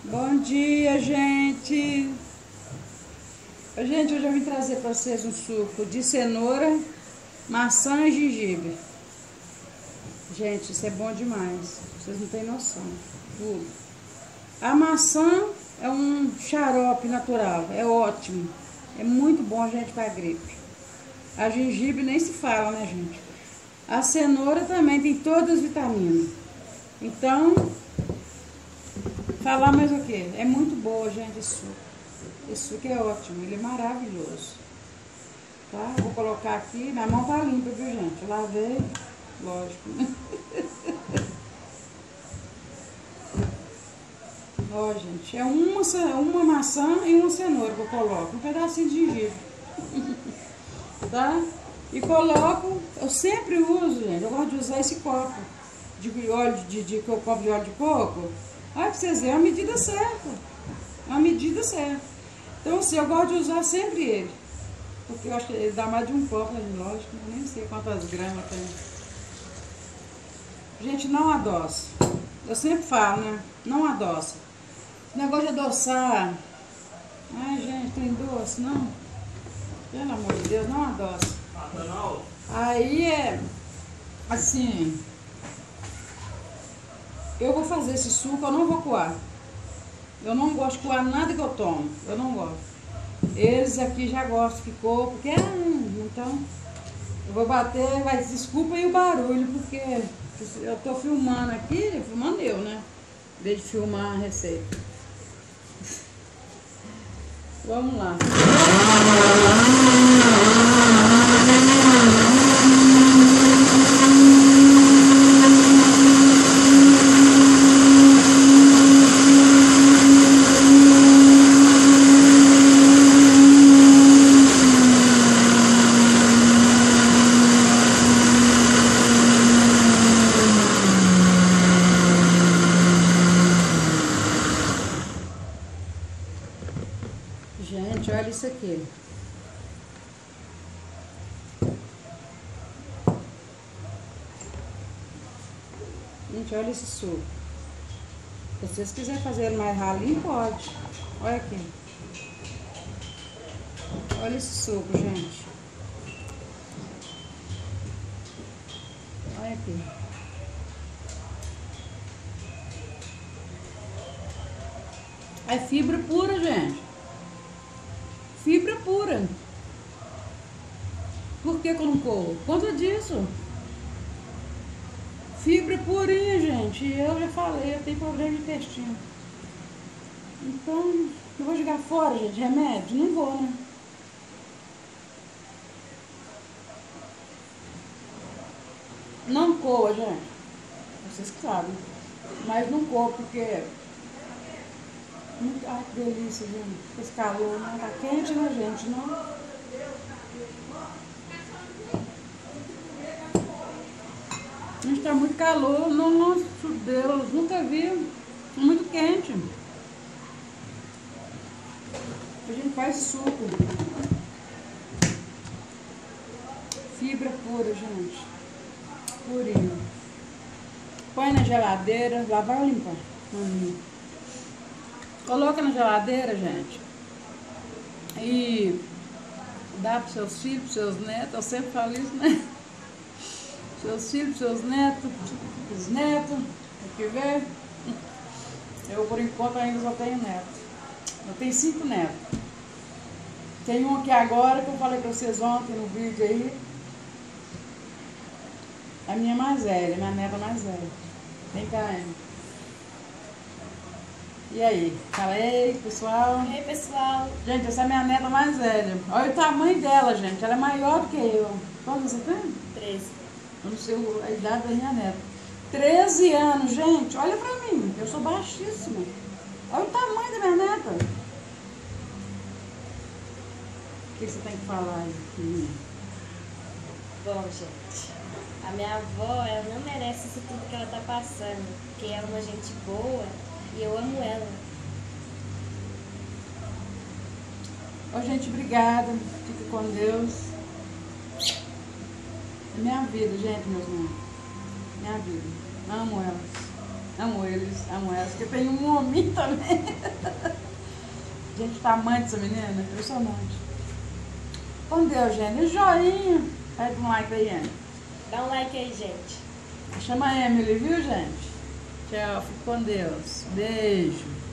Bom dia, gente! Gente, hoje eu vim trazer para vocês um suco de cenoura, maçã e gengibre. Gente, isso é bom demais. Vocês não têm noção. Tudo. A maçã é um xarope natural, é ótimo. É muito bom, gente, para gripe. A gengibre nem se fala, né, gente? A cenoura também tem todas as vitaminas. Então, falar mais o quê? É muito boa, gente, esse suco. Esse suco é ótimo, ele é maravilhoso. Tá? Vou colocar aqui, minha mão tá limpa, viu, gente? Eu lavei, lógico. Ó, gente, é uma maçã e uma cenoura que eu coloco. Um pedacinho de gengibre. Tá? E coloco, eu sempre uso, gente, eu gosto de usar esse copo de óleo copo de óleo de coco. Olha pra vocês verem, é a medida certa. É a medida certa. Então, assim, eu gosto de usar sempre ele. Porque eu acho que ele dá mais de um copo, lógico, eu nem sei quantas gramas tem. Gente, não adoça. Eu sempre falo, né? Não adoça. Esse negócio de adoçar. Ai, gente, tem doce? Não. Pelo amor de Deus, não adoça. Aí é assim. Eu vou fazer esse suco, eu não vou coar. Eu não gosto de coar nada que eu tomo. Eu não gosto. Eles aqui já gostam que coa, porque então eu vou bater, mas desculpa aí o barulho, porque eu tô filmando aqui, filmando eu, né? Em vez de filmar a receita. Vamos lá. Gente, olha isso aqui. Gente, olha esse suco. Se vocês quiserem fazer ele mais ralinho, pode. Olha aqui. Olha esse suco, gente. Olha aqui. É fibra pura, gente. Fibra pura. Por que eu não coo? Por conta disso. Fibra purinha, gente. Eu já falei, eu tenho problema de intestino. Então, eu vou jogar fora, gente, remédio? Não vou, né? Não coa, gente. Vocês que sabem. Mas não coa, porque... Ai, que delícia, gente. Esse calor, né? Tá quente, né, gente? Não... Gente, tá muito calor. Nossa, Deus. Nunca vi. Muito quente. A gente faz suco. Fibra pura, gente. Purinho. Põe na geladeira. Lavar ou limpar? Coloca na geladeira, gente. E dá para seus filhos, para seus netos. Eu sempre falo isso, né? Seus filhos, seus netos, os netos, o que ver. Eu, por enquanto, ainda só tenho neto. Eu tenho 5 netos. Tem um aqui agora, que eu falei para vocês ontem no vídeo aí. A minha mais velha, minha neta mais velha. Vem cá, Ana. E aí? Fala, ei, pessoal. Ei, pessoal. Gente, essa é a minha neta mais velha. Olha o tamanho dela, gente. Ela é maior do que eu. Quantos você tem? 13. Eu não sei a idade da minha neta. 13 anos, gente. Olha pra mim. Eu sou baixíssima. Olha o tamanho da minha neta. O que você tem que falar aí? Bom, gente, a minha avó, ela não merece isso tudo que ela tá passando. Porque ela é uma gente boa e eu amo ela. Ô, gente, obrigada. Fica com Deus. É minha vida, gente, meus irmãos. Minha vida. Amo elas. Amo eles, amo elas, porque tem um homem também. Gente, o tamanho dessa menina, impressionante. Com Deus, gente. E joinha. Pede um like aí, Emily. Dá um like aí, gente. Chama a Emily, viu, gente? Tchau, fique com Deus. Beijo.